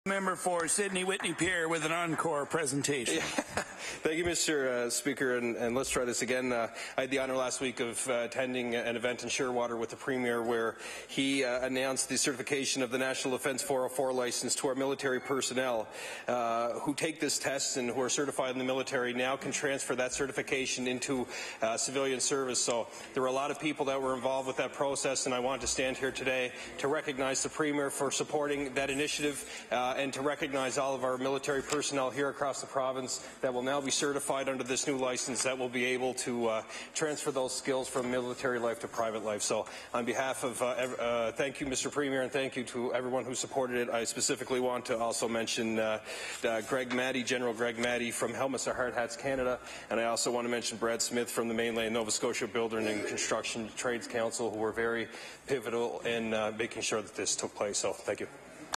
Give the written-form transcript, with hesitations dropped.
Member for Sydney Whitney Pierre with an encore presentation. Yeah. Thank you, Mr. Speaker, and let's try this again. I had the honour last week of attending an event in Shearwater with the Premier where he announced the certification of the National Defence 404 license to our military personnel who take this test and who are certified in the military now can transfer that certification into civilian service. So there were a lot of people that were involved with that process, and I want to stand here today to recognize the Premier for supporting that initiative and to recognize all of our military personnel here across the province that will now be certified under this new license that will be able to transfer those skills from military life to private life. So on behalf of thank you, Mr. Premier, and thank you to everyone who supported it. I specifically want to also mention Greg Maddy, General Greg Maddy from Helmets Are Hard Hats Canada, and I also want to mention Brad Smith from the Mainland Nova Scotia Builder and Construction Trades Council, who were very pivotal in making sure that this took place. So thank you.